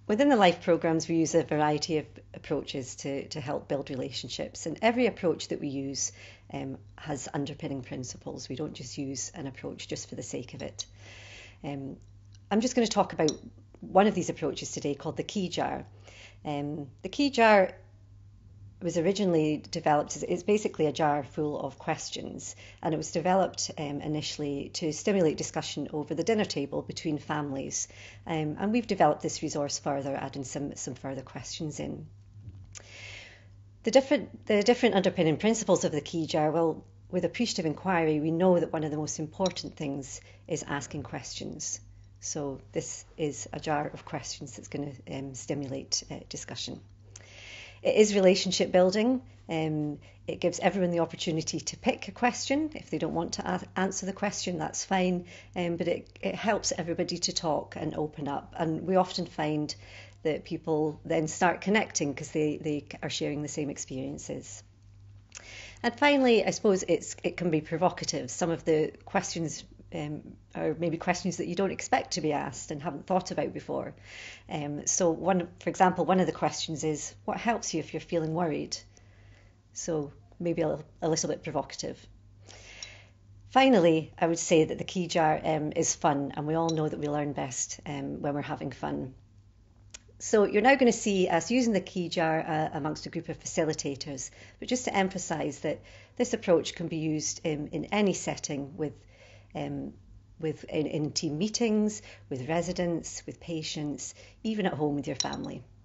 Within the Life programs, we use a variety of approaches to help build relationships, and every approach that we use has underpinning principles. We don't just use an approach just for the sake of it. I'm just going to talk about one of these approaches today called the key jar. The key jar was originally developed, it's basically a jar full of questions, and it was developed initially to stimulate discussion over the dinner table between families, and we've developed this resource further, adding some further questions in. The different underpinning principles of the key jar, well, with appreciative inquiry, we know that one of the most important things is asking questions. So this is a jar of questions that's going to stimulate discussion. It is relationship building. It gives everyone the opportunity to pick a question. If they don't want to answer the question, that's fine. But it helps everybody to talk and open up. And we often find that people then start connecting because they are sharing the same experiences. And finally, I suppose it can be provocative. Some of the questions are maybe questions that you don't expect to be asked and haven't thought about before. So for example, one of the questions is, what helps you if you're feeling worried? So maybe a little bit provocative. Finally, I would say that the key jar is fun, and we all know that we learn best when we're having fun. So you're now going to see us using the key jar amongst a group of facilitators, but just to emphasise that this approach can be used in any setting in team meetings, with residents, with patients, even at home with your family.